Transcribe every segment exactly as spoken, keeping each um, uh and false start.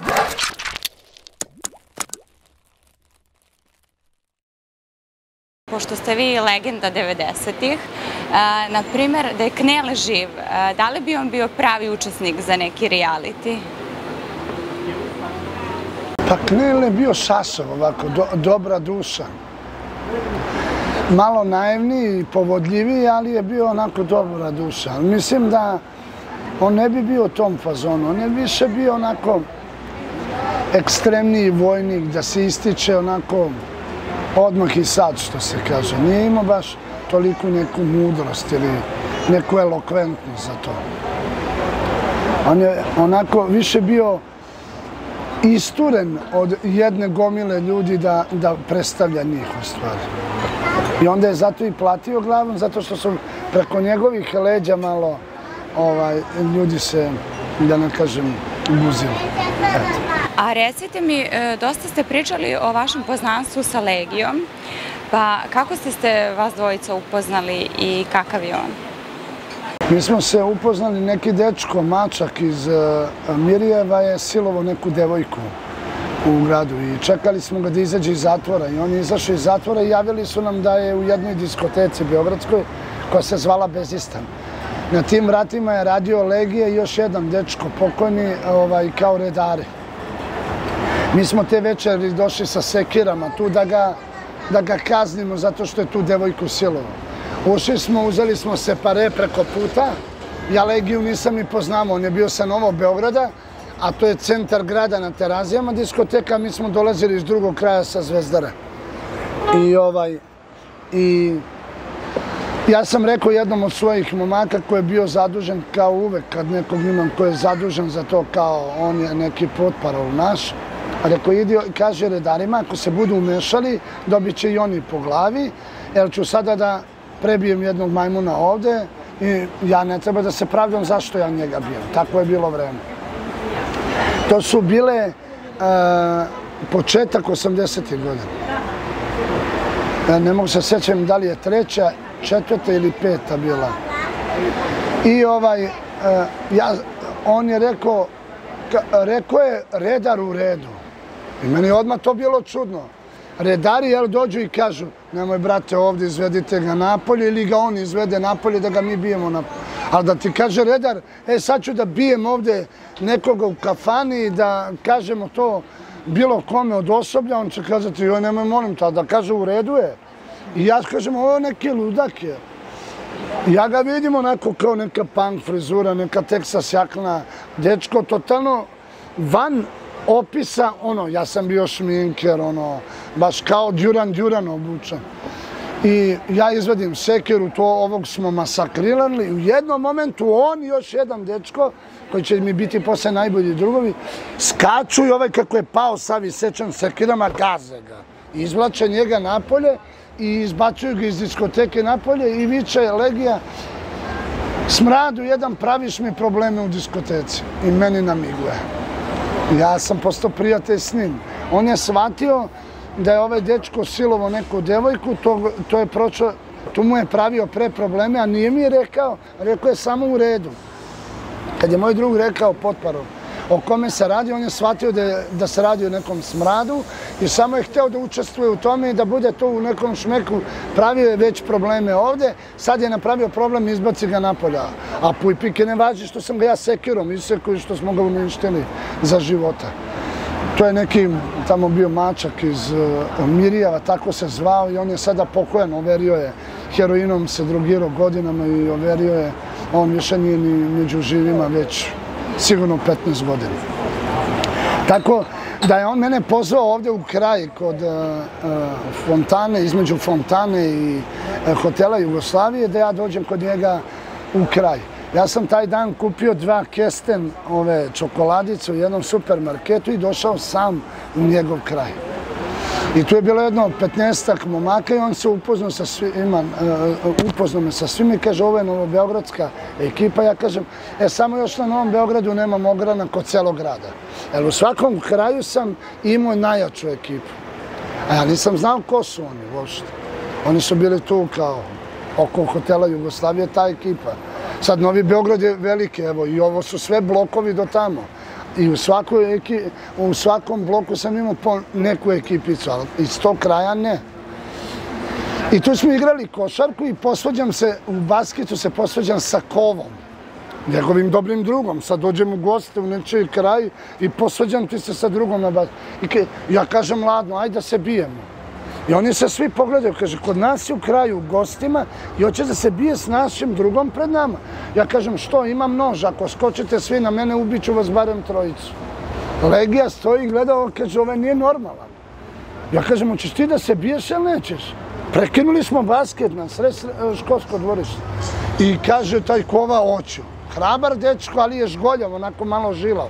Pošto ste vi legenda devedesetih, na primjer, da je Knele živ, da li bi on bio pravi učesnik za neki reality? Pa Knele je bio sasov, ovako, dobra duša. Malo naivniji i povodljiviji, ali je bio onako dobra duša. Mislim da on ne bi bio u tom fazonu, on je više bio onako ekstremniji vojnik, da se ističe onako odmah i sad, što se kaže. Nije imao baš toliko neku mudrost ili neku elokventnost za to. On je onako više bio isturen od jedne gomile ljudi da predstavlja njih u stvari. I onda je zato i platio glavom, zato što su preko njegovih leđa malo ljudi se, da ne kažem, guzili. A recite mi, dosta ste pričali o vašem poznanstvu sa Legijom, pa kako ste se vas dvojica upoznali i kakav je on? Mi smo se upoznali, neki dečko, mačak iz Mirjeva je silovo neku devojku u gradu i čekali smo ga da izađe iz zatvora i on je izašao iz zatvora i javili su nam da je u jednoj diskoteci beogradskoj koja se zvala Bezistan. Na tim vratima je radio Legija i još jedan dečko pokojni kao redari. Mi smo te večeri došli sa sekirama tu da ga kaznimo zato što je tu devojku silovo. Ušli smo, uzeli smo separe preko puta, ja Legiju nisam ni poznamo, on je bio sa Novog Beograda, a to je centar grada na Terazijama diskoteka, mi smo dolazili iz drugog kraja sa Zvezdara. I ovaj, i ja sam rekao jednom od svojih momaka koji je bio zadužen kao uvek, kad nekog imam koji je zadužen za to kao on je neki potparol naš, rekao idi i kaže redarima, ako se budu umešali, dobit će i oni po glavi, jer ću sada da prebijem jednog majmuna ovde i ja ne treba da se pravdam zašto ja njega bijem. Tako je bilo vreme. To su bile početak osamdesetih godina. Ne mogu se sjećam da li je treća, četvrta ili peta bila. I ovaj, on je rekao, rekao je redar u redu. I meni je odmah to bilo čudno. Redari jel dođu i kažu, nemoj brate ovdje izvedite ga napolje ili ga on izvede napolje da ga mi bijemo napolje. Ali da ti kaže redar, e sad ću da bijem ovdje nekoga u kafani i da kažemo to bilo kome od osoblja, on će kazati, joj nemoj molim to, da kaže u redu je. I ja kažem, ovo neki ludak je. Ja ga vidim onako kao neka punk frizura, neka Texas jakna, dečko, totalno van opisa, ono, ja sam bio šminker, ono, baš kao Duran Duran obučan. I ja izvadim sekiru, to ovog smo masakrirali i u jednom momentu on i još jedan dečko, koji će mi biti posle najbolji drugovi, skaču i ovaj kako je pao sav isečan sekirama, gaze ga. Izvlače njega napolje i izbacuju ga iz diskoteke napolje i viče Legija, smradu jedan, praviš mi probleme u diskoteci. I meni namiguje. Ja sam postao prijatelj s njim. On je shvatio da je ovaj dečko silovo neku devojku, to je prošlo, tu mu je pravio pre probleme, a nije mi rekao, rekao je samo u redu. Kad je moj drug rekao potparov o kome se radi, on je shvatio da se radi o nekom smradu i samo je hteo da učestvuje u tome i da bude to u nekom šmeku, pravio je već probleme ovde, sad je napravio problem i izbaci ga napolja. A Pujpike ne važi što sam ga ja sekirom isekao i što smo ga uništili za života. To je neki tamo bio mačak iz Mirjeva, tako se zvao i on je sada pokojan, overio je, heroinom se drogirao godinama i overio je, on više nije ni među živima već sigurno petnaest godina. Tako da je on mene pozvao ovde u kraj kod Fontane, između Fontane i hotela Jugoslavije, da ja dođem kod njega u kraj. Ja sam taj dan kupio dva kesten ove čokoladice u jednom supermarketu i došao sam u njegov kraj. I tu je bilo jedno petnaestak momaka i on se upoznao sa svima, upoznao me sa svima i kaže, ovo je novobeogradska ekipa. Ja kažem, e, samo još na Novom Beogradu nemam ograna kod celog grada. Jer u svakom kraju sam imao najjaču ekipu. A ja nisam znao ko su oni uopšte. Oni su bili tu kao oko hotela Jugoslavije, ta ekipa. Sad Novi Beograd je veliki, evo, i ovo su sve blokovi do tamo. I u, svakoj eki, u svakom bloku sam imao po neku ekipicu, ali iz tog kraja ne. I tu smo igrali košarku i posvađam se, u basketu se posvađam sa Kovom, njegovim dobrim drugom. Sad dođem u goste u nečiji kraj i posvađam ti se sa drugom na basketu. I ja kažem, ladno, ajde da se bijemo. I oni se svi pogledaju, kaže, kod nas je u kraju u gostima i hoće da se bije s našim drugom pred nama. Ja kažem, što, imam nož, ako skočite svi na mene, ubiću vas barem trojicu. Legija stoji i gleda ovo, kaže, ovo nije normalan. Ja kažem, hoćeš ti da se biješ ili nećeš? Prekinuli smo basket na sred školsko dvorište. I kaže taj Kova, hoću. Hrabar dečko, ali je žgoljav, onako malo žilav.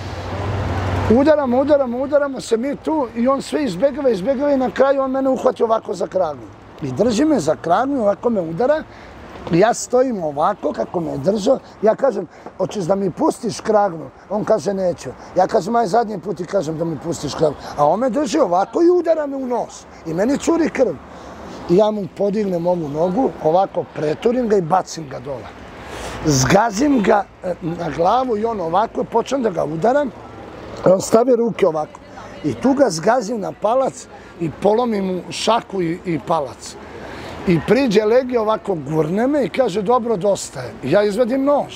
Udaramo, udaramo, udaramo se mi tu i on sve izbegava, izbegava i na kraju on mene uhvati ovako za kragnu. I drži me za kragnu, ovako me udara. Ja stojim ovako kako me je držao. Ja kažem, hoćeš da mi pustiš kragnu? On kaže, neću. Ja kažem, aj zadnji put i kažem da mi pustiš kragnu. A on me drži ovako i udara me u nos. I meni curi krv. I ja mu podignem ovu nogu, ovako preturim ga i bacim ga dole. Zgazim ga na glavu i on ovako, počnem da ga udaram. On stavi ruke ovako. I tu ga zgazim na palac i polomim mu šaku i, i palac. I priđe Legija ovako, gurne me i kaže, dobro, dosta je. I ja izvadim nož.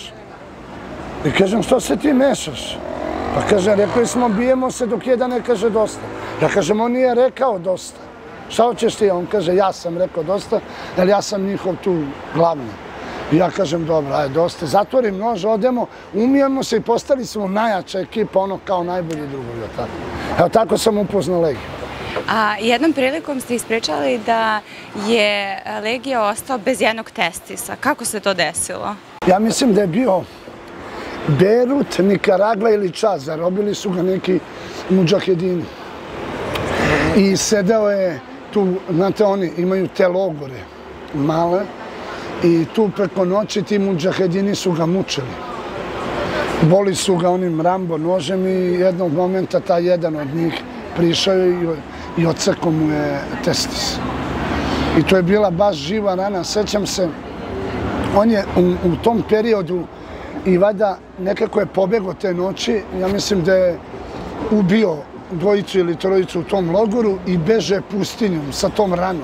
I kažem, što se ti mešaš? Pa kažem, rekli smo, bijemo se dok jedan ne kaže dosta. Ja kažem, on nije rekao dosta. Šta hoćeš ti? On kaže, ja sam rekao dosta, jer ja sam njihov tu glavni. I ja kažem, dobro, ajde, dosta. Zatvorim nož, odemo, umijemo se i postali smo najjača ekipa, ono kao najbolji drugovi. Evo tako sam upoznao Legiju. A jednom prilikom ste ispričali da je Legija ostao bez jednog testisa. Kako se to desilo? Ja mislim da je bio Berut, Nikaragva ili Čad. Zarobili su ga neki mudžahedini. I sedeo je tu, znate, oni imaju te logore male i tu preko noći ti mudžahedini su ga mučili. Boli su ga onim Rambo nožem i jednog momenta taj jedan od njih prišao i, i odsekao mu je testis. I to je bila baš živa rana. Sećam se, on je u, u tom periodu i valjda nekako je pobegao te noći. Ja mislim da je ubio dvojicu ili trojicu u tom logoru i beže pustinjom sa tom ranom.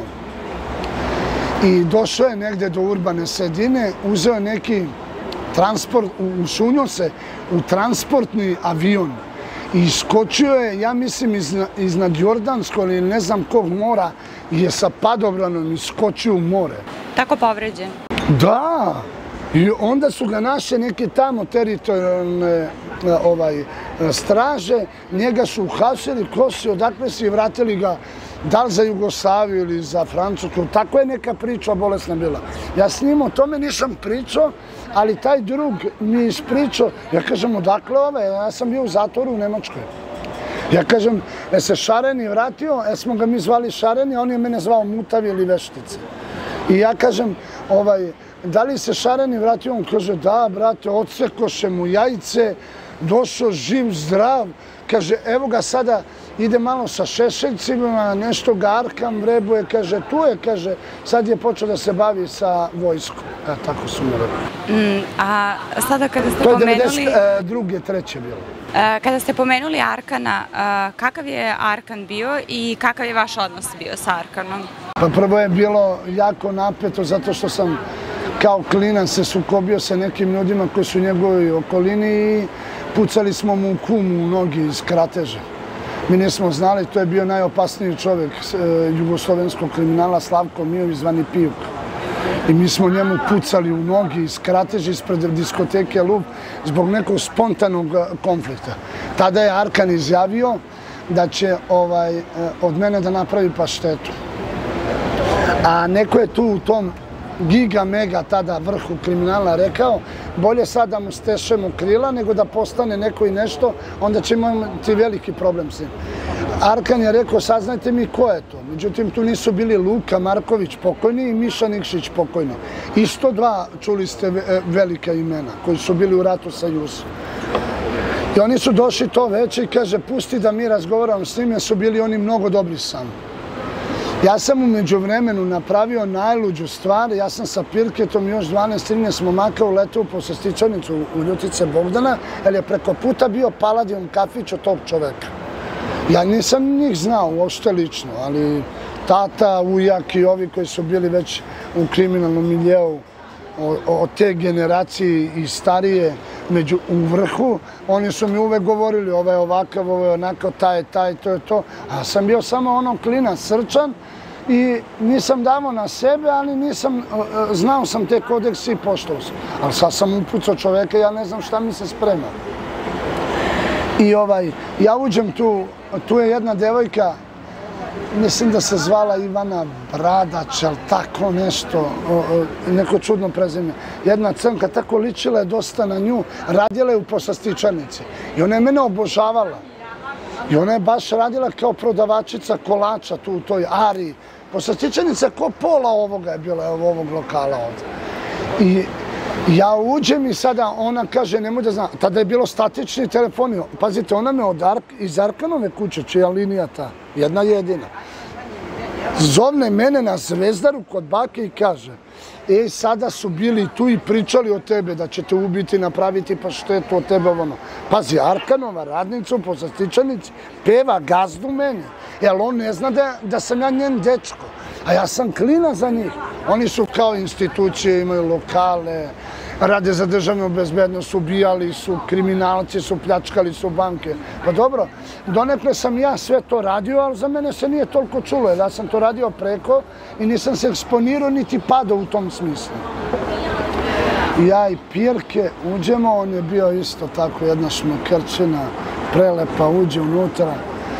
I došao je negde do urbane sredine, uzeo neki transport, ušunio se u transportni avion i iskočio je, ja mislim, iznad Jordanskog ili ne znam kog mora i je sa padobranom iskočio u more. Tako povređen? Da! I onda su ga naše neke tamo teritorijalne ovaj, straže, njega su uhapsili, ko si, odakle si, vratili ga da li za Jugoslaviju ili za Francusku. Tako je neka priča bolesna bila. Ja s njim o tome nisam pričao, ali taj drug mi je ispričao. Ja kažem, odakle ove? Ja sam bio u zatvoru u Nemačkoj. Ja kažem, je se Šareni vratio, je smo ga mi zvali Šareni, a on je mene zvao Mutavi ili Veštice. I ja kažem, ovaj, da li se Šareni vratio? On kaže, da, brate, odsekoše mu jajce, došao živ, zdrav. Kaže, evo ga sada, ide malo sa šešeljcima, nešto ga arkam vrebuje, kaže, tu je, kaže, sad je počeo da se bavi sa vojskom. E, tako su mi rekli. Mm, a sada kada ste pomenuli... To je devedeset druge treće bilo. Kada ste pomenuli Arkana, kakav je Arkan bio i kakav je vaš odnos bio sa Arkanom? Pa prvo je bilo jako napeto zato što sam kao klinac se sukobio sa nekim ljudima koji su u njegovoj okolini i pucali smo mu kumu u nogi iz krateža. Mi nismo znali, to je bio najopasniji čovjek jugoslovenskog kriminala Slavko Mijović zvani Pijuk. I mi smo njemu pucali u nogi iz krateža ispred diskoteke Lub zbog nekog spontanog konflikta. Tada je Arkan izjavio da će ovaj, od mene da napravi paštetu. A neko je tu u tom giga mega tada vrhu kriminala rekao, bolje sad da mu stešemo krila nego da postane neko i nešto, onda ćemo imati veliki problem s njim. Arkan je rekao, saznajte mi ko je to. Međutim, tu nisu bili Luka Marković pokojni i Miša Nikšić pokojni. Isto dva, čuli ste, velika imena koji su bili u ratu sa Jusom. I oni su došli to veće i kaže, pusti da mi razgovaramo s njim, jer su bili oni mnogo dobri sami. Ja sam u međuvremenu napravio najluđu stvar, ja sam sa Pirketom još dvanaest trinaest momaka uletao po Sastičanicu u Ljutice Bogdana, jer je preko puta bio Paladijum kafić od tog čoveka. Ja nisam njih znao uopšte lično, ali tata, ujak i ovi koji su bili već u kriminalnom miljeu od te generacije i starije među u vrhu, oni su mi uvek govorili ovo je ovakav, ovo je onako, taj, taj, to je to. A ja sam bio samo ono klinac, srčan i nisam davao na sebe, ali nisam, znao sam te kodekse i poštovao sam. Ali sad sam upucao čoveka, ja ne znam šta mi se sprema. I ovaj, ja uđem tu, tu je jedna devojka, mislim da se zvala Ivana Bradač, ali tako nešto, neko čudno prezime. Jedna crnka, tako ličila je dosta na nju, radila je u Posastičanici. I ona je mene obožavala. I ona je baš radila kao prodavačica kolača tu u toj Ari. Posastičanica ko pola ovoga je bila, ovog lokala ovdje. I ja uđem i sada ona kaže, nemoj da znam, tada je bilo statični telefoni. Pazite, ona me od Ark, iz Arkanove kuće, čija linija ta, jedna jedina. Zovne mene na Zvezdaru kod bake i kaže, ej, sada su bili tu i pričali o tebe, da će te ubiti, napraviti pa štetu od tebe ono. Pazi, Arkanova radnica u Posastičanici peva gazdu meni, jer on ne zna da, da sam ja njen dečko. A ja sam klina za njih. Oni su kao institucije, imaju lokale, rade za državnu bezbednost, ubijali su, kriminalci su, pljačkali su banke. Pa dobro, donekle sam ja sve to radio, ali za mene se nije toliko čulo, jer ja sam to radio preko i nisam se eksponirao niti padao u tom smislu. Ja i Pirke uđemo, on je bio isto tako jedna šmekerčina, prelepa, uđe unutra.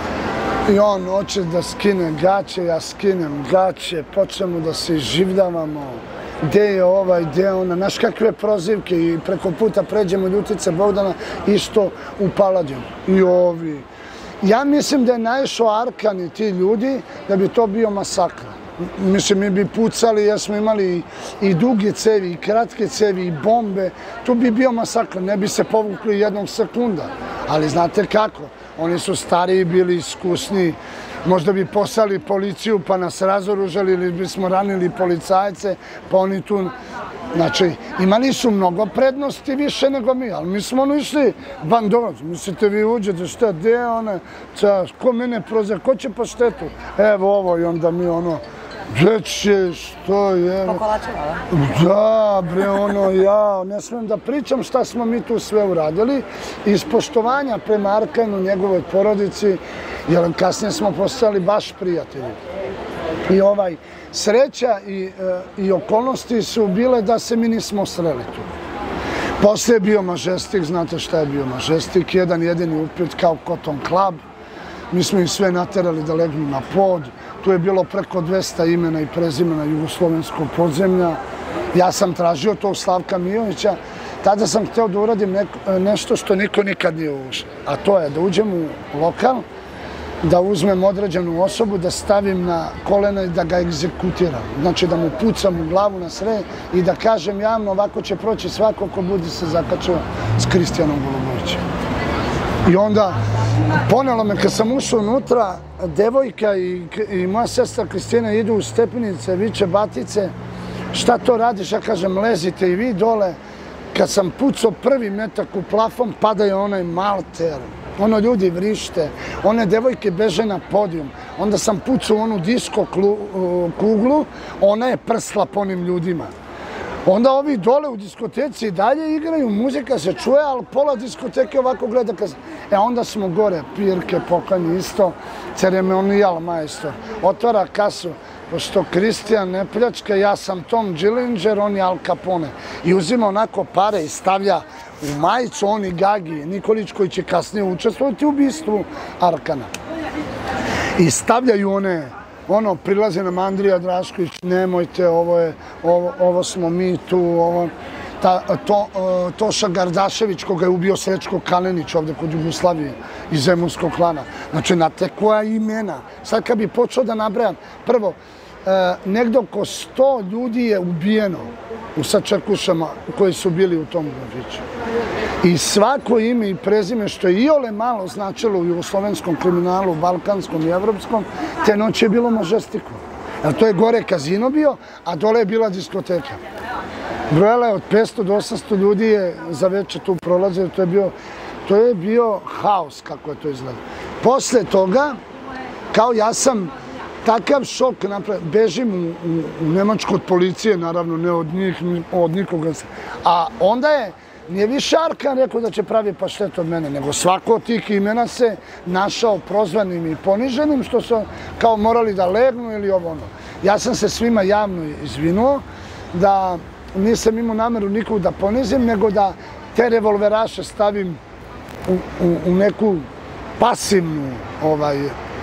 I on hoće da skine gaće, ja skinem gaće, počnemo da se življavamo. Gde je ovaj, gde je ona, znaš kakve prozivke i preko puta pređemo Ljutice Bogdana, isto u Paladijum. I ovi. Ja mislim da je naišao Arkan i ti ljudi da bi to bio masakra. Mislim, mi bi pucali jer smo imali i duge cevi, i kratke cevi, i bombe. Tu bi bio masakr, ne bi se povukli jednog sekunda. Ali znate kako? Oni su stariji, bili iskusni. Možda bi poslali policiju pa nas razoružali ili bismo ranili policajce, pa oni tu... Znači, imali su mnogo prednosti više nego mi, ali mi smo ono išli bandovac. Mislite, vi uđete, šta, gde je one, ko mene proze, ko će pa štetu? Evo ovo i onda mi ono... Gde će, što je... Po kolačima, da? Da, bre, ono, ja, ne smijem da pričam šta smo mi tu sve uradili. Iz poštovanja prema Arkanu, njegovoj porodici, jer kasnije smo postali baš prijatelji. I ovaj, sreća i, i okolnosti su bile da se mi nismo sreli tu. Posle je bio Majestic, znate šta je bio Majestic, jedan jedini upit kao Cotton Club. Mi smo ih sve naterali da legnu na pod. Tu je bilo preko dvesta imena i prezimena jugoslovenskog podzemlja. Ja sam tražio to Slavka Mijovića. Tada sam hteo da uradim neko, nešto što niko nikad nije ušao. A to je da uđem u lokal, da uzmem određenu osobu, da stavim na kolena i da ga egzekutiram. Znači da mu pucam u glavu na sred i da kažem javno ovako će proći svako ko bude se zakačio s Kristijanom Golubovićem. I onda ponelo me, kad sam ušao unutra, devojka i, i moja sestra Kristina idu u stepenice, viče Batice, šta to radiš? Ja kažem, lezite i vi dole. Kad sam pucao prvi metak u plafon, pada je onaj malter. Ono, ljudi vrište, one devojke beže na podijum. Onda sam pucao onu disko kuglu, ona je prsla po onim ljudima. Onda ovi dole u diskoteci dalje igraju, muzika se čuje, ali pola diskoteke ovako gleda. E onda smo gore, Pirke, Pokanji isto, ceremonijal majstor. Otvara kasu, pošto Kristijan ne pljačka, ja sam Tom Dillinger, on je Al Capone. I uzima onako pare i stavlja u majicu, on i Gagi, Nikolić koji će kasnije učestvovati u ubistvu Arkana. I stavljaju one... Ono, prilaze nam Andrija Drašković, nemojte, ovo je, ovo, ovo smo mi tu, ovo, ta, to, Toša Gardašević, koga je ubio Srećko Kalenić ovde kod Jugoslavije iz Zemunskog klana. Znači, znate koja imena. Sad kad bi počeo da nabrajam, prvo, negdje oko sto ljudi je ubijeno u Sačekušama koji su bili u tom gradiću. I svako ime i prezime što je iole malo značilo u jugoslovenskom kriminalu, balkanskom i evropskom, te noći je bilo Mažestiku. Jer to je gore kazino bio, a dole je bila diskoteka. Brojala je od petsto do osamsto ljudi je za večer tu prolazio, to je bio, to je bio haos kako je to izgledalo. Posle toga, kao ja sam takav šok napravio, bežim u, u, u Nemačku od policije, naravno ne od njih, od nikoga. A onda je, nije više Arkan rekao da će pravi paštet od mene, nego svako od tih imena se našao prozvanim i poniženim, što su kao morali da legnu ili ovo ono. Ja sam se svima javno izvinuo, da nisam imao nameru nikog da ponizim, nego da te revolveraše stavim u, u, u neku pasivnu ovaj,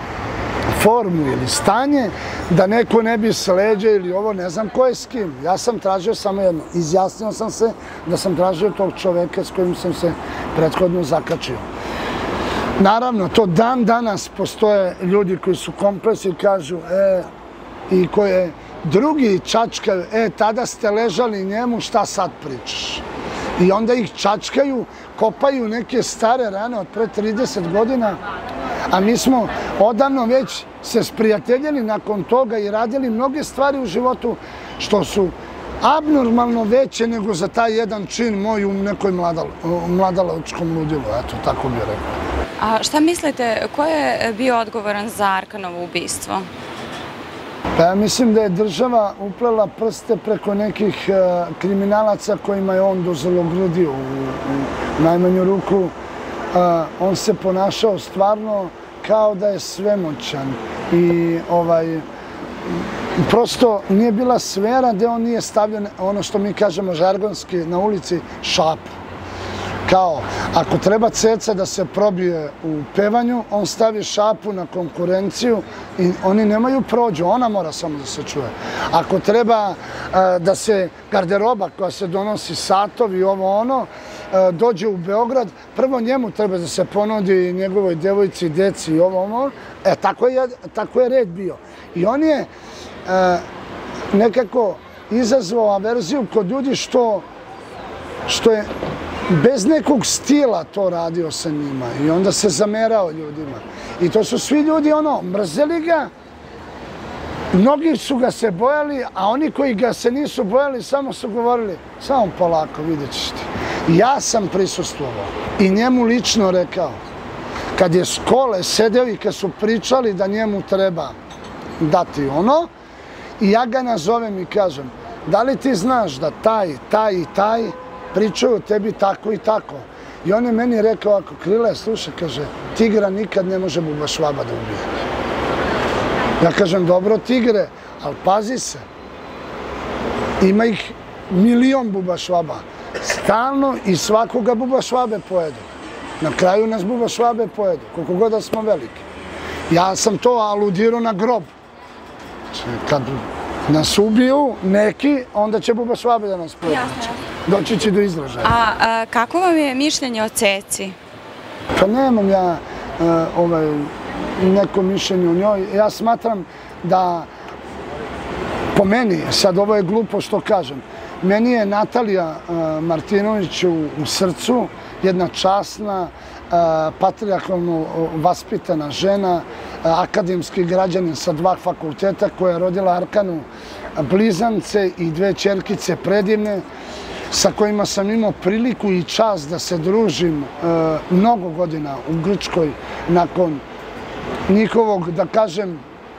formu ili stanje, da neko ne bi s leđa ili ovo, ne znam ko je s kim. Ja sam tražio samo jedno. Izjasnio sam se da sam tražio tog čoveka s kojim sam se prethodno zakačio. Naravno, to dan danas postoje ljudi koji su kompleksi i kažu e, i koje drugi čačkaju, e, tada ste ležali njemu, šta sad pričaš? I onda ih čačkaju, kopaju neke stare rane od pre trideset godina, a mi smo odavno već se sprijateljili nakon toga i radili mnoge stvari u životu što su abnormalno veće nego za taj jedan čin moj u nekoj mladal, mladalačkom ludilu, eto, tako bih rekao. A šta mislite, ko je bio odgovoran za Arkanovo ubistvo? Pa ja mislim da je država uplela prste preko nekih uh, kriminalaca kojima je on dozologrudio u, u najmanju ruku. Uh, on se ponašao stvarno kao da je svemoćan i ovaj, prosto nije bila sfera gde on nije stavljen, ono što mi kažemo žargonski na ulici, šapu. Kao, ako treba ceca da se probije u pevanju, on stavi šapu na konkurenciju i oni nemaju prođu, ona mora samo da se čuje. Ako treba uh, da se garderoba koja se donosi satovi i ovo ono, uh, dođe u Beograd, prvo njemu treba da se ponudi njegovoj devojci, deci i ovo ono, e, tako je, tako je red bio. I on je uh, nekako izazvao averziju kod ljudi što, što je bez nekog stila to radio sa njima i onda se zamerao ljudima. I to su svi ljudi ono, mrzeli ga, mnogi su ga se bojali, a oni koji ga se nisu bojali samo su govorili, samo polako, vidjet ćeš ti. Ja sam prisustvovao i njemu lično rekao, kad je s kole sedeo i kad su pričali da njemu treba dati ono, i ja ga nazovem i kažem, da li ti znaš da taj, taj i taj pričaju o tebi tako i tako. I on je meni rekao, ako Krile, slušaj, kaže, tigra nikad ne može bubašvaba da ubije. Ja kažem, dobro tigre, ali pazi se. Ima ih milion bubašvaba. Stalno i svakoga bubašvabe pojedu. Na kraju nas bubašvabe pojedu, koliko god da smo veliki. Ja sam to aludirao na grob. Kad nas ubiju neki, onda će bubašvabe da nas pojedu. Doći će do izražaja. A, a kako vam je mišljenje o Ceci? Pa nemam ja a, ovaj, neko mišljenje o njoj. Ja smatram da, po meni, sad ovo je glupo što kažem, meni je Natalija a, Martinović u, u srcu jedna časna, a, patrijarhalno vaspitana žena, a, akademski građanin sa dva fakulteta koja je rodila Arkanu blizance i dve ćerkice predivne, sa kojima sam imao priliku i čast da se družim e, mnogo godina u Grčkoj nakon njihovog, da kažem,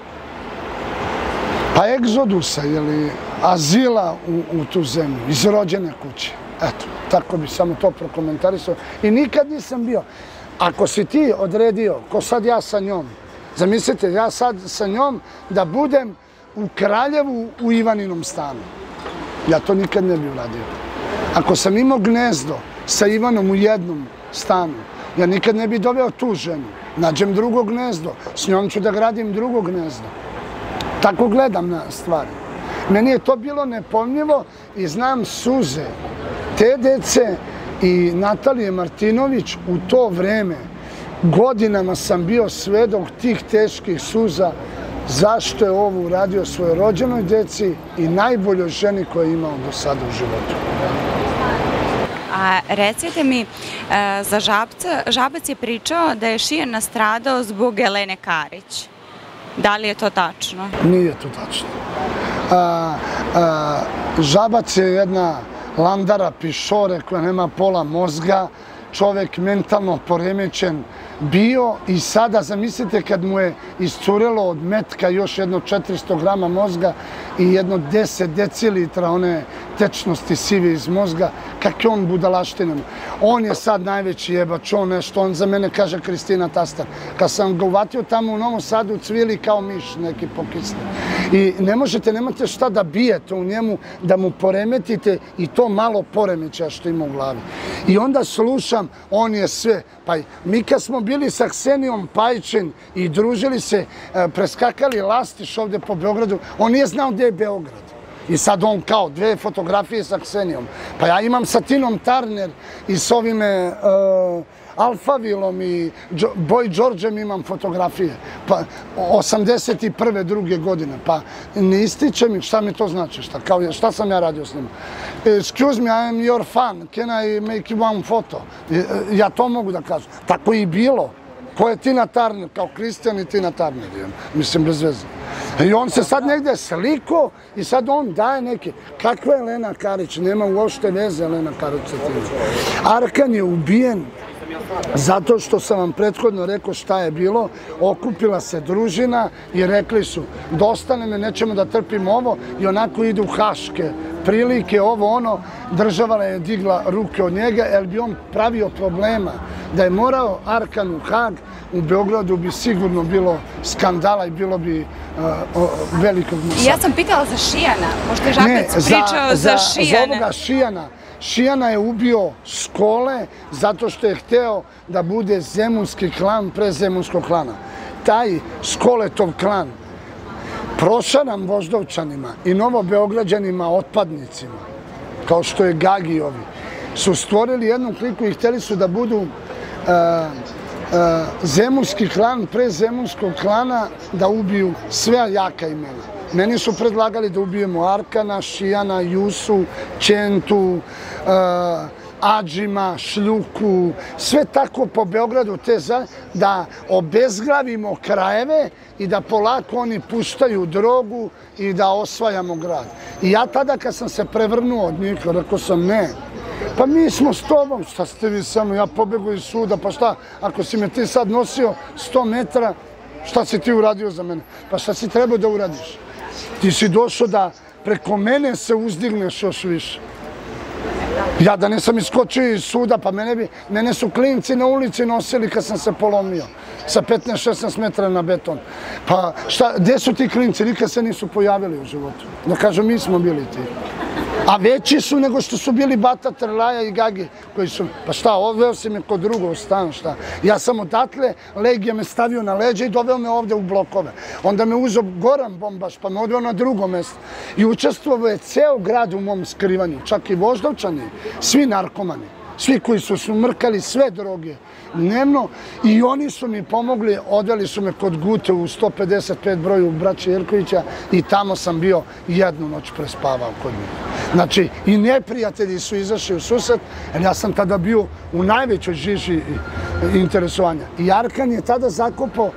pa egzodusa ili azila u, u tu zemlju, iz rođene kuće. Eto, tako bi samo to prokomentarisao. I nikad nisam bio. Ako si ti odredio, ko sad ja sa njom, zamislite, ja sad sa njom da budem u Kraljevu u Ivaninom stanu. Ja to nikad ne bi uradio. Ako sam imao gnezdo sa Ivanom u jednom stanu, ja nikad ne bi doveo tu ženu. Nađem drugo gnezdo, s njom ću da gradim drugo gnezdo. Tako gledam na stvari. Meni je to bilo nepojmljivo i znam suze te dece i Natalije Martinović u to vreme. Godinama sam bio svedok tih teških suza zašto je ovo uradio svojoj rođenoj deci i najboljoj ženi koju je imao do sada u životu. A recite mi, za Žabca, Žabac je pričao da je Šijan nastradao zbog Elene Karić. Da li je to tačno? Nije to tačno. A, a, Žabac je jedna landara pišore koja nema pola mozga, čovek mentalno poremećen bio i sada zamislite kad mu je iscurelo od metka još jedno četiristo grama mozga i jedno deset decilitra one tečnosti sive iz mozga, kak je on budalaštinom. On je sad najveći jebač, on nešto, on za mene kaže Kristina Tastar. Kad sam ga uvatio tamo u Novom Sadu, cvili kao miš neki pokisni. I ne možete, nemate šta da bijete u njemu, da mu poremetite i to malo poremeća što ima u glavi. I onda slušam, on je sve, pa mi kad smo bili sa Ksenijom Pajčin i družili se, preskakali Lastiš ovde po Beogradu, on nije znao gdje je Beograd. I sad on kao dve fotografije sa Ksenijom. Pa ja imam sa Tinom Turner i s ovim Alfavilom i Boy Georgeom imam fotografije. Pa osamdeset prve druge godine. Pa ne ističe mi šta mi to znači. Šta sam ja radio s njima? Excuse me, I am your fan. Can I make you one photo? Ja to mogu da kažem. Tako i bilo. Ko je Tina Turner? Kao Kristijan i Tina Turner. Mislim, bez veze. I on se sad negde sliko i sad on daje neke. Kakva je Lena Karić? Nema uopšte veze Lena Karić sa tim. Arkan je ubijen zato što sam vam prethodno rekao šta je bilo. Okupila se družina i rekli su dosta nam je, nećemo da trpimo ovo i onako idu u haške prilike, ovo ono. Država je digla ruke od njega jer bi on pravio problema. Da je morao Arkan u Hag, u Beogradu bi sigurno bilo skandala i bilo bi velikog masakra. Ja sam pitala za Šijana, pošto je Žabac pričao za Šijana. Za ovoga Šijana. Šijana je ubio Skole zato što je hteo da bude zemunski klan pre zemunskog klana. Taj Skoletov klan Prošanam Voždovčanima i Novobeograđanima otpadnicima, kao što je Gagijovi, su stvorili jednu kliku i hteli su da budu zemunski klan pre zemunskog klana, da ubiju sve jaka imena. Meni su predlagali da ubijemo Arkana, Šijana, Jusu, Čentu, Adžima, Šljuku, sve tako po Beogradu, da obezglavimo krajeve i da polako oni puštaju drogu i da osvajamo grad. I ja tada kad sam se prevrnuo od njih, rekao sam ne, pa mi smo s tobom, šta ste vi samo, ja pobegu iz suda, pa šta, ako si me ti sad nosio sto metara, šta si ti uradio za mene? Pa šta si trebao da uradiš? Ti si došao da preko mene se uzdigneš još više. Ja da nisam iskočio iz suda, pa mene su klinci na ulici nosili kad sam se polomio sa petnaest šesnaest metara na beton. Pa šta, gde su ti klinci? Nikad se nisu pojavili u životu. Da kažu, mi smo bili ti. A veći su nego što su bili Bata, Trlaja i Gagi, koji su, pa šta, odveo si me kod drugog stan, šta. Ja sam odatle, Legija me stavio na leđa i doveo me ovde u blokove. Onda me uzeo Goran Bombaš, pa me odveo na drugo mesto. I učestvovao je ceo grad u mom skrivanju, čak i Voždovčani, svi narkomani, svi koji su smrkali sve droge dnevno i oni su mi pomogli, odveli su me kod Gute u sto pedeset pet broju braće Jerkovića i tamo sam bio jednu noć prespavao kod njih. Znači, i neprijatelji su izašli u susret, jer ja sam tada bio u najvećoj žiži interesovanja. I Arkan je tada zakopao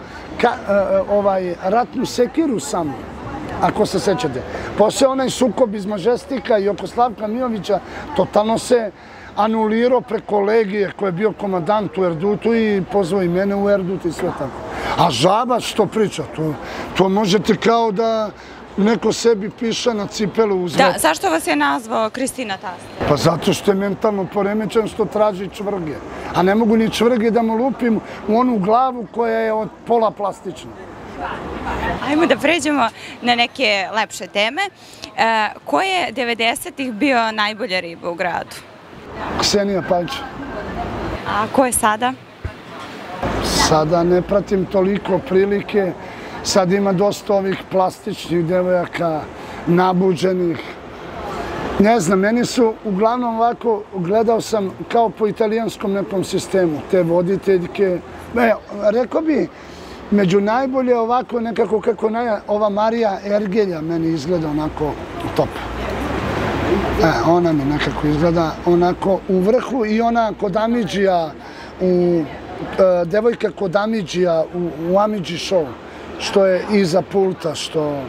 ratnu sekiru sa mnom, ako se sećate. Posle onaj sukob iz Mažestika i oko Slavka Mijovića, totalno se anulirao preko Legije koji je bio komandant u Erdutu i pozvao i mene u Erdut i sve tako. A Žabac što priča, to možete kao da neko sebi piše na cipelu uz Da, zašto vas je nazvao Kristina Tastar? Pa zato što je mentalno poremećen, što traži čvrge. A ne mogu ni čvrge da mu lupim u onu glavu koja je od pola plastična. Ajmo da pređemo na neke lepše teme. Ko je devedesetih bio najbolja riba u gradu? Ksenija Pajč. A ko je sada? Sada ne pratim toliko prilike. Sad ima dosta ovih plastičnih devojaka, nabuđenih. Ne znam, meni su uglavnom ovako, gledao sam kao po italijanskom nekom sistemu, te voditeljke. Rekao bi, među najbolje ovako nekako kako ova Marija Ergelja meni izgleda onako top. Ona mi nekako izgleda onako u vrhu i ona kod Amidžija, devojka kod Amidžija u Amidži show. što je iza pulta, što,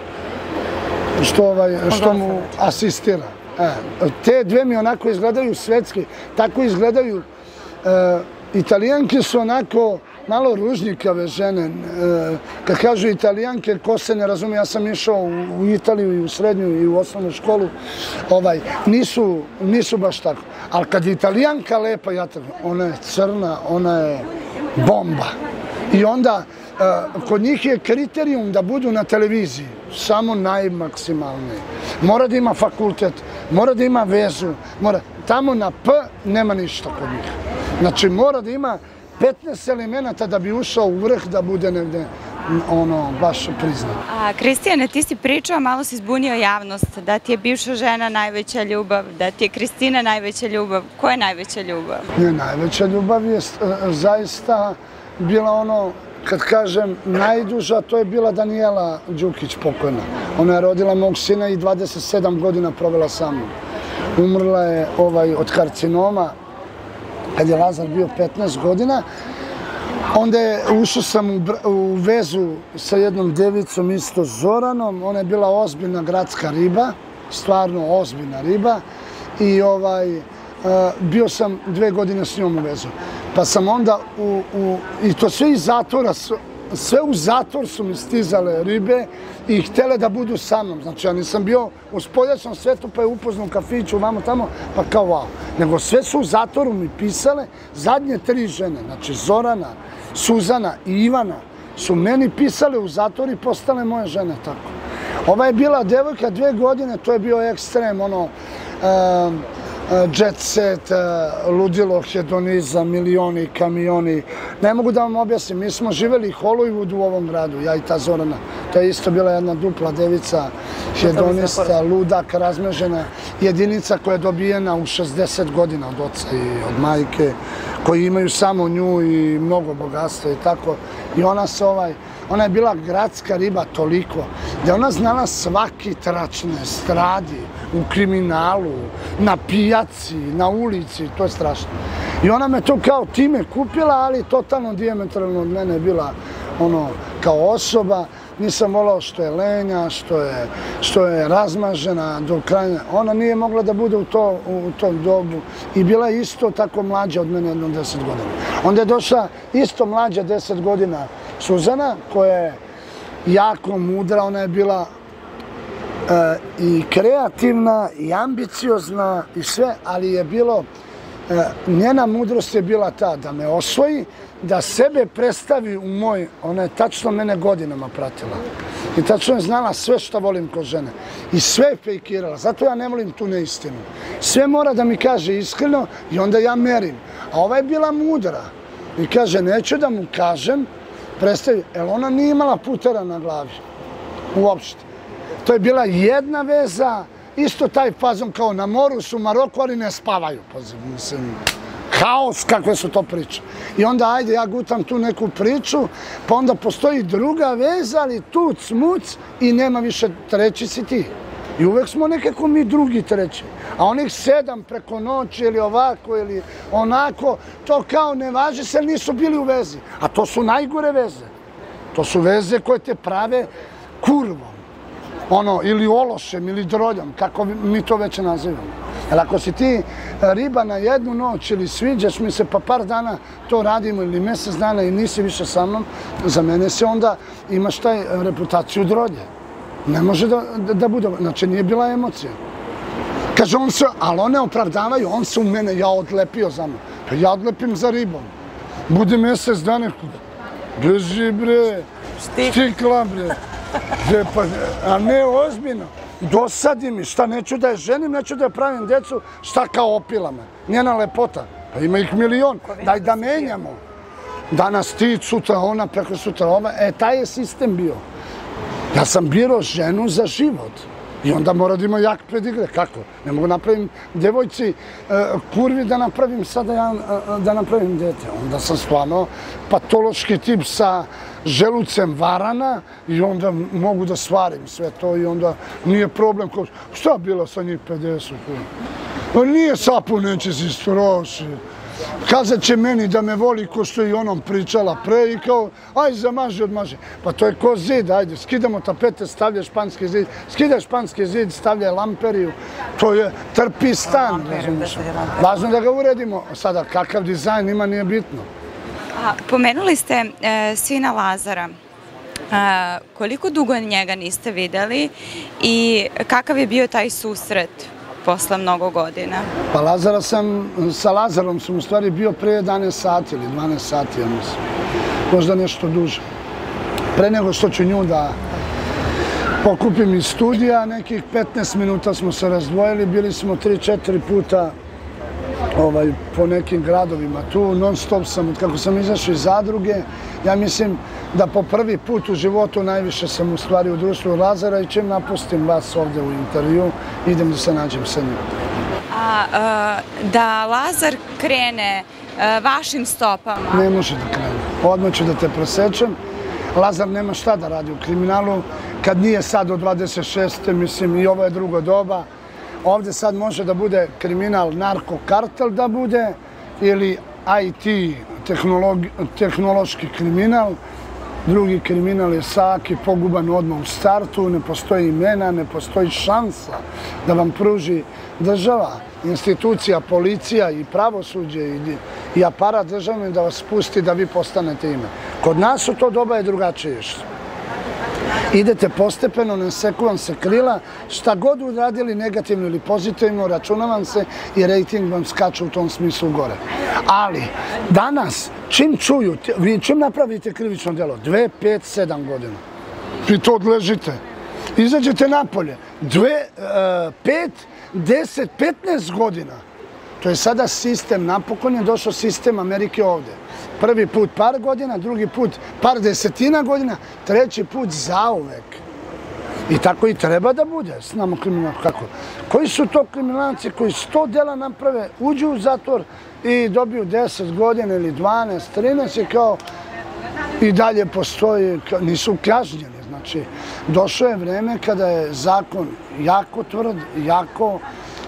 što, ovaj, što mu asistira. E, te dve mi onako izgledaju svetski, tako izgledaju. E, Italijanke su onako malo ružnikave žene. E, kad kažu Italijanke, ko se ne razumije, ja sam išao u, u Italiju i u srednju i u osnovnu školu, ovaj, nisu, nisu baš tako. Ali kad je Italijanka lepa, ja tako, ona je crna, ona je bomba. I onda e, kod njih je kriterijum da budu na televiziji samo najmaksimalniji. Mora da ima fakultet, mora da ima vezu, mora, tamo na P nema ništa kod njih. Znači mora da ima petnaest elemenata da bi ušao u vrh, da bude negde ono, baš priznat. A, Kristijane, ti si pričao, malo si zbunio javnost, da ti je bivša žena najveća ljubav, da ti je Kristina najveća ljubav. Ko je najveća ljubav? Ne, najveća ljubav je zaista bila ono, kad kažem najduža, to je bila Danijela Đukić, pokojna. Ona je rodila mog sina i dvadeset sedam godina provela sa mnom. Umrla je ovaj, od karcinoma, kad je Lazar bio petnaest godina. Onda je ušao sam u, u vezu sa jednom devicom, isto Zoranom. Ona je bila ozbiljna gradska riba, stvarno ozbiljna riba. I ovaj, uh, bio sam dve godine s njom u vezu. Pa sam onda, u, u, i to sve iz zatvora, sve u zatvor su mi stizale ribe i htjele da budu sa mnom. Znači, ja nisam bio u spoljačnom svetu, pa je upoznao u kafiću, vamo tamo, pa kao wow. Nego sve su u zatvoru mi pisale, zadnje tri žene, znači Zorana, Suzana i Ivana, su meni pisale u zatvoru i postale moje žene, tako. Ova je bila devojka dve godine, to je bio ekstrem, ono, um, jet set, ludilo, hedonizam, milioni, kamioni. Ne mogu da vam objasnim, mi smo živjeli Hollywoodu u ovom gradu, ja i ta Zorana. To je isto bila jedna dupla devica, hedonista, ludak, razmežena jedinica koja je dobijena u šezdeset godina od oca i od majke, koji imaju samo nju i mnogo bogatstva i tako. I ona se ovaj, ona je bila gradska riba toliko, da ona znala svaki trač na estradi, u kriminalu, na pijaci, na ulici, to je strašno. I ona me to kao time kupila, ali totalno dijametralno od mene je bila ono, kao osoba. Nisam volao što je lenja, što je, što je razmažena do kraja. Ona nije mogla da bude u, to, u tom dobu i bila je isto tako mlađa od mene jedno deset godina. Onda je došla isto mlađa deset godina Suzana, koja je jako mudra, ona je bila e, i kreativna i ambiciozna i sve, ali je bilo, e, njena mudrost je bila ta da me osvoji, da sebe predstavi u moj, ona je tačno mene godinama pratila. I tačno je znala sve što volim kod žene. I sve je fejkirala, zato ja ne volim tu neistinu. Sve mora da mi kaže iskreno i onda ja merim. A ova je bila mudra i kaže, neću da mu kažem, predstavi, jer ona nije imala putera na glavi, uopšte. To je bila jedna veza, isto taj fazon kao na moru su Maroku, ali ne spavaju. Mislim, haos, kakve su to priče. I onda, ajde, ja gutam tu neku priču, pa onda postoji druga veza, ali tuc, muc i nema više, treći si ti. I uvek smo nekako mi drugi treći. A onih sedam preko noći ili ovako ili onako, to kao ne važi se, nisu bili u vezi. A to su najgore veze. To su veze koje te prave kurvom. Ono, ili ološem, ili droljom, kako mi to već nazivamo. Jer ako si ti riba na jednu noć ili sviđaš mi se pa par dana to radimo ili mjesec dana i nisi više sa mnom, za mene se onda imaš taj reputaciju drolje. Ne može da, da, da bude, znači nije bila emocija. Kaže on se, ali one opravdavaju, on se u mene, ja odlepio za mnom. Pa ja odlepim za ribom. Bude mjesec dana, drži bre, štikla bre. Pa, a ne ozbiljno. Dosadi mi, šta neću da je ženim, neću da je pravim djecu, šta kao opila me. Njena lepota, pa ima ih milion, daj da menjamo. Danas ti, sutra ona, preko sutra ova, e, taj je sistem bio. Ja sam birao ženu za život i onda mora da ima jak pedigre, kako? Ne mogu napravim djevojci kurvi da napravim sada ja, da napravim dete. Onda sam stvarno patološki tip sa želucem varana i onda mogu da svarim sve to i onda nije problem. Šta bilo sa njih pedeset? Nije sapun, neće si stroši. kazat će meni da me voli ko što je i onom pričala pre i kao, aj zamaži, odmaži. Pa to je ko zid, ajde, skidamo tapete, stavlja španski zid, skida španski zid, stavlja lamperiju, to je trpi stan, razumiješ. Važno da ga uredimo, sada kakav dizajn ima, nije bitno. Pomenuli ste sina Lazara. Koliko dugo njega niste videli i kakav je bio taj susret posle mnogo godina? Pa Lazara sam, sa Lazarom sam u stvari bio pre jedanaest sati ili dvanaest sati, ja mislim. Možda nešto duže. Pre nego što ću nju da pokupim iz studija, nekih petnaest minuta smo se razdvojili, bili smo tri četiri puta po nekim gradovima tu, non stop sam, od kako sam izašao iz zadruge, ja mislim da po prvi put u životu najviše sam u stvari u društvu Lazara i čim napustim vas ovde u intervju, idem da se nađem sa njim. A da Lazar krene vašim stopama? Ne može da krene. Odmah ću da te presečem. Lazar nema šta da radi u kriminalu, kad nije sad od dvadeset šeste mislim i ovo je drugo doba. Ovde sad može da bude kriminal, narkokartel da bude ili I T, tehnološki kriminal. Drugi kriminal je saki, poguban odmah u startu, ne postoji imena, ne postoji šansa da vam pruži država, institucija, policija i pravosuđe i aparat državni da vas pusti da vi postanete ime. Kod nas u to doba je drugačije što. Idete postepeno, ne seku vam se krila, šta god uradili negativno ili pozitivno, računavam se i rejting vam skače u tom smislu gore. Ali, danas, čim čuju, vi čim napravite krivično delo, dve, pet, sedam godina, vi to odležite, izađete napolje, dve, pet, deset, petnaest godina, to je sada sistem, napokon je došao sistem Amerike ovde. Prvi put par godina, drugi put par desetina godina, treći put zauvek. I tako i treba da bude. Znamo kriminal kako. Koji su to kriminalci koji sto dela naprave, uđu u zatvor i dobiju deset godina ili dvanaest, trinaest i kao i dalje postoji, nisu kažnjeni. Znači, došlo je vreme kada je zakon jako tvrd, jako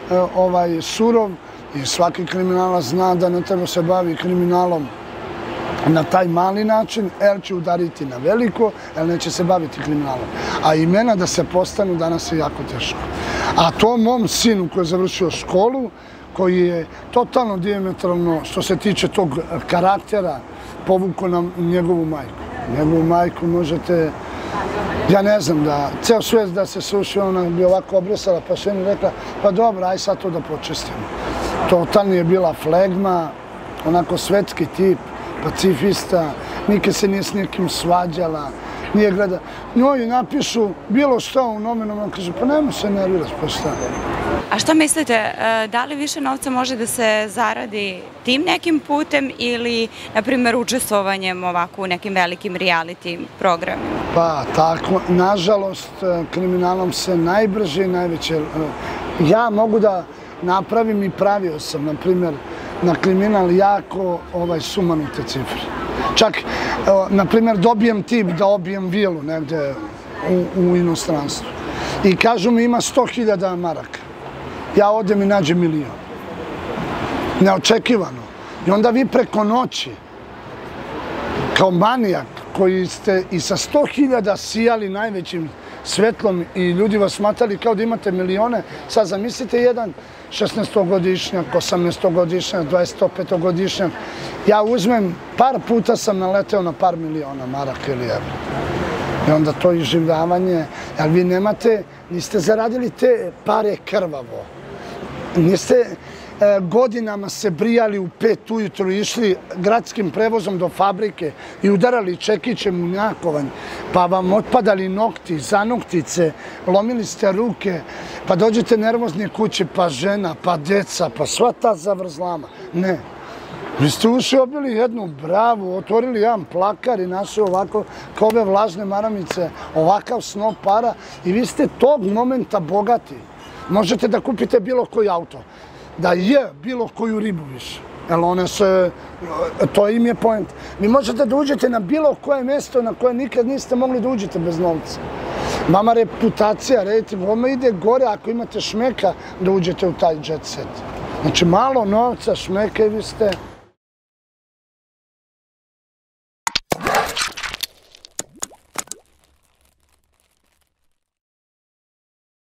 surov i svaki kriminalac zna da ne treba se bavi kriminalom na taj mali način, jer će udariti na veliko, jer neće se baviti kriminalom. A imena da se postanu danas je jako teško. A to mom sinu koji je završio školu, koji je totalno dijametralno, što se tiče tog karaktera, povukao nam njegovu majku. Njegovu majku možete, ja ne znam, da ceo svet da se suši, ona bi ovako obresala, pa sve mi rekla, pa dobro, aj sad to da počistimo. Totalno je bila flegma, onako svetski tip, pacifista, nikad se nije s nekim svađala, nije gleda. Njoj napišu bilo što u novinama, kaže, pa nema se nerviraš, pa šta. A šta mislite, da li više novca može da se zaradi tim nekim putem ili, na primjer, učestvovanjem ovako u nekim velikim reality programima? Pa tako, nažalost, kriminalom se najbrže i najveće. Ja mogu da napravim i pravio sam, na primjer, na kriminal jako sumanute cifre. Čak, na primjer, dobijem tip da obijem vilu negde u inostranstvu. I kažu mi ima sto hiljada maraka. Ja odem i nađem milion. Neočekivano. I onda vi preko noći, kao manijak, koji ste i sa sto hiljada sijali najvećim svetlom i ljudi vas smatrali kao da imate milione, sad zamislite jedan šesnaestogodišnjak, osamnaestogodišnjak, dvadesetopetogodišnjak. Ja uzmem, par puta sam naleteo na par miliona maraka ili evra. I onda to iživljavanje, jer vi nemate, niste zaradili te pare krvavo. Niste godinama se brijali u pet ujutru, išli gradskim prevozom do fabrike i udarali čekićem u njakovanj, pa vam otpadali nokti, zanoktice, lomili ste ruke, pa dođete nervozni kući, pa žena, pa deca, pa sva ta zavrzlama. Ne. Vi ste uši obili jednu bravu, otvorili jedan plakar i našli ovako, kao ove vlažne maramice, ovakav snop para i vi ste tog momenta bogati. Možete da kupite bilo koji auto, da je bilo koju ribu više. Jer one se, to im je point. Vi možete da uđete na bilo koje mesto na koje nikad niste mogli da uđete bez novca. Vama reputacija, rating, vama ide gore ako imate šmeka da uđete u taj jet set. Znači malo novca, šmeka i vi ste